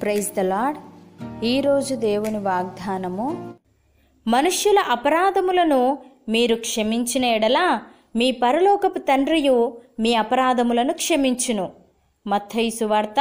Praise the lord. ఈరోజు దేవుని వాగ్దానము, మనుష్యుల అపరాధములను మీరు క్షమించిన ఎడల మీ పరలోకపు తండ్రియు మీ అపరాధములను క్షమించును. మత్తయి సువార్త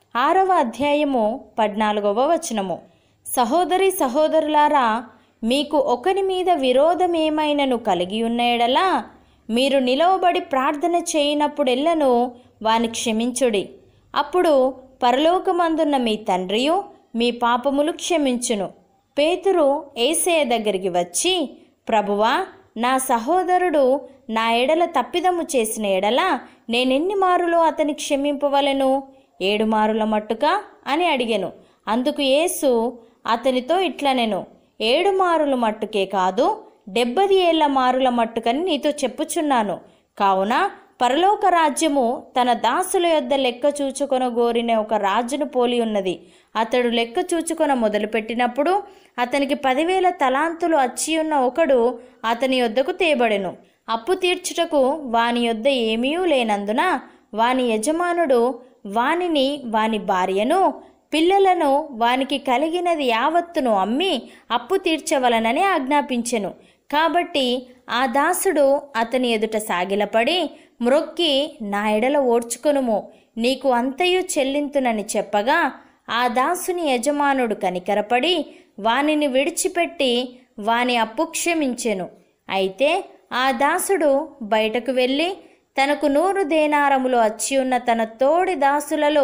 6వ అధ్యాయము 14వ వచనము. సహోదరి సహోదరులారా, మీకు ఒకని మీద విరోధమేమైనను కలిగి ఉన్న ఎడల మీరు నిలవబడి ప్రార్థన చేయనప్పుడెల్లను వాని క్షమించుడి. అప్పుడు పరలోకమందున్న మీ తండ్రియు మీ పాపములు క్షమించును. పేతురు యేసయ్య దగ్గరికి వచ్చి, ప్రభువా, నా సహోదరుడు నా ఎడల తప్పిదము చేసిన ఎడల నేనెన్ని మారులో అతని క్షమింపవలెను? 7 మారుల మట్టుగా అని అడిగెను. అందుకు యేసు అతనితో ఇట్లనెను, 7 మారుల మట్టుకే కాదు, 70 ఏళ్ల మారుల మట్టుకని నీతో చెప్పుచున్నాను. కావున పరలోక రాజ్యము తన దాసుల యొద్ద లెక్క చూచుకొనగోరిన ఒక రాజును పోలి ఉన్నది. అతడు లెక్క చూచుకొన మొదలుపెట్టినప్పుడు అతనికి 10,000 తలాంతులు అచ్చియున్న ఒకడు అతని యొద్దకు తేబడెను. అప్పు తీర్చుటకు వాని యొద్ద ఏమీ లేనందున వాని యజమానుడు వానిని, వాని భార్యను, పిల్లలను, వానికి కలిగినది యావత్తును అమ్మి అప్పు తీర్చవలనని ఆజ్ఞాపించెను. కాబట్టి ఆ దాసుడు అతని ఎదుట సాగిలపడి మ్రొక్కి, నా ఎడల ఓర్చుకొనుము, నీకు అంతయు చెల్లింతునని చెప్పగా ఆ దాసుని యజమానుడు కనికరపడి వానిని విడిచిపెట్టి వాని అప్పు క్షమించెను. అయితే ఆ దాసుడు బయటకు వెళ్ళి తనకు 100 దేనారములు అచ్చి ఉన్న తన తోడి దాసులలో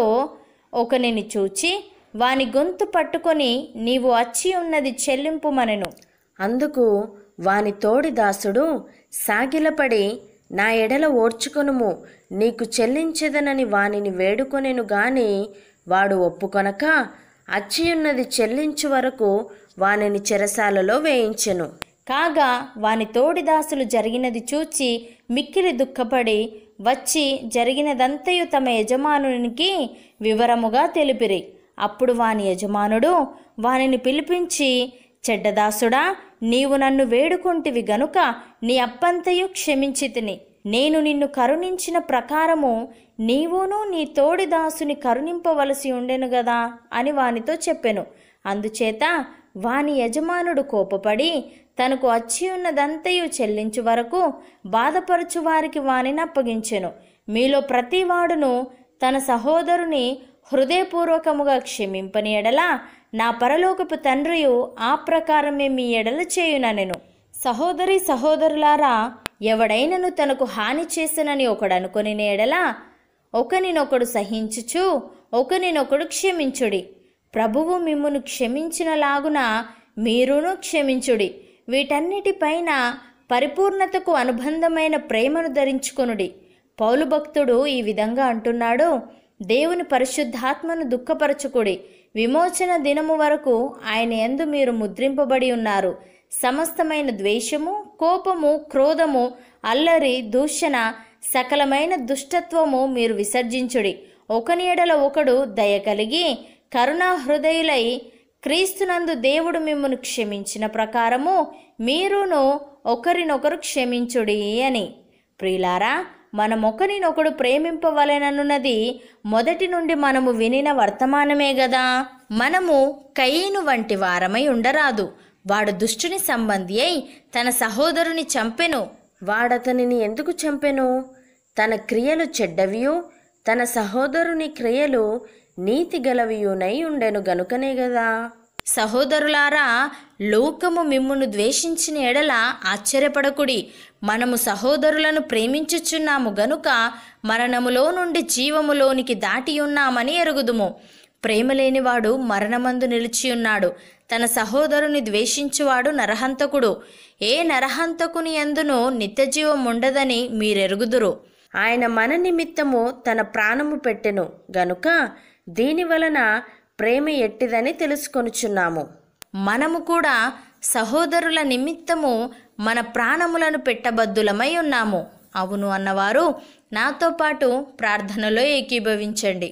ఒకనిని చూచి వాని గొంతు పట్టుకొని, నీవు అచ్చి ఉన్నది చెల్లింపుమనెను. అందుకు వాని తోడి దాసుడు సాగిలపడి, నా ఎడల ఓర్చుకొనుము, నీకు చెల్లించెదనని వానిని వేడుకొనెను గాని వాడు ఒప్పుకొనక అచ్చియున్నది చెల్లించు వరకు వానిని చెరసాలలో వేయించెను. కాగా వాని తోడిదాసులు జరిగినది చూచి మిక్కిలి దుఃఖపడి వచ్చి జరిగినదంతయు తమ యజమానునికి వివరముగా తెలిపిరి. అప్పుడు వాని యజమానుడు వానిని పిలిపించి, చెడ్డదాసుడా, నీవు నన్ను వేడుకొంటివి గనుక నీ అప్పంతయు క్షమించితిని. నేను నిన్ను కరుణించిన ప్రకారము నీవును నీ తోడి దాసుని కరుణింపవలసి ఉండెను గదా అని వానితో చెప్పెను. అందుచేత వాని యజమానుడు కోపపడి తనకు అచ్చి ఉన్నదంతయు చెల్లించు వరకు బాధపరచు వారికి వానిని అప్పగించెను. మీలో ప్రతివాడును తన సహోదరుని హృదయపూర్వకముగా క్షమింపని ఎడల నా పరలోకపు తండ్రియు ఆ ప్రకారమే మీ ఎడల చేయుననెను. సహోదరి సహోదరులారా, ఎవడైనను తనకు హాని చేసనని ఒకడు అనుకొని ఎడల ఒకనినొకడు సహించుచు ఒకనినొకడు క్షమించుడి. ప్రభువు మిమ్మును క్షమించినలాగున మీరును క్షమించుడి. వీటన్నిటిపైన పరిపూర్ణతకు అనుబంధమైన ప్రేమను ధరించుకొనుడి. పౌలు భక్తుడు ఈ విధంగా అంటున్నాడు, దేవుని పరిశుద్ధాత్మను దుఃఖపరచుకుడి. విమోచన దినము వరకు ఆయన యందు మీరు ముద్రింపబడి ఉన్నారు. సమస్తమైన ద్వేషము, కోపము, క్రోధము, అల్లరి, దూషణ, సకలమైన దుష్టత్వము మీరు విసర్జించుడి. ఒకని ఎడల ఒకడు దయ కలిగి కరుణా హృదయులై క్రీస్తునందు దేవుడు మిమ్మును క్షమించిన ప్రకారము మీరును ఒకరినొకరు క్షమించుడి అని. ప్రియులారా, మనం ఒకరినొకడు ప్రేమింపవలెనన్నది మొదటి నుండి మనము వినిన వర్తమానమే గదా. మనము కయీను వంటి వారమై ఉండరాదు. వాడు దుష్టుని సంబంధి అయి తన సహోదరుని చంపెను. వాడతనిని ఎందుకు చంపెను? తన క్రియలు చెడ్డవియు తన సహోదరుని క్రియలు నీతి గలవియునై ఉండెను గనుకనే గదా. సహోదరులారా, లోకము మిమ్మును ద్వేషించిన ఎడల ఆశ్చర్యపడకుడి. మనము సహోదరులను ప్రేమించుచున్నాము గనుక మరణములో నుండి జీవములోనికి దాటి ఉన్నామని ఎరుగుదుము. ప్రేమ లేనివాడు మరణమందు నిలిచియున్నాడు. తన సహోదరుని ద్వేషించువాడు నరహంతకుడు. ఏ నరహంతకుని యందును నిత్యజీవం ఉండదని మీరెరుగుదురు. ఆయన మన నిమిత్తము తన ప్రాణము పెట్టెను గనుక దీని వలన ప్రేమ ఎట్టిదని తెలుసుకొనుచున్నాము. మనము కూడా సహోదరుల నిమిత్తము మన ప్రాణములను పెట్టబద్దులమై ఉన్నాము. అవును అన్నవారు నాతో పాటు ప్రార్థనలో ఏకీభవించండి.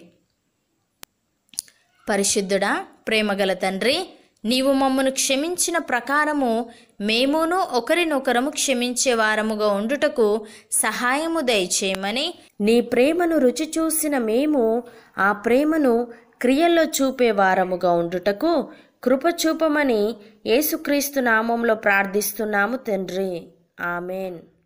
పరిశుద్ధుడా, ప్రేమగల తండ్రి, నీవు మమ్మను క్షమించిన ప్రకారము మేమును ఒకరినొకరము క్షమించే వారముగా ఉండుటకు సహాయము దయచేయమని, నీ ప్రేమను రుచి చూసిన మేము ఆ ప్రేమను క్రియల్లో చూపే వారముగా ఉండుటకు కృప చూపమని యేసుక్రీస్తు నామంలో ప్రార్థిస్తున్నాము తండ్రి. ఆమెన్.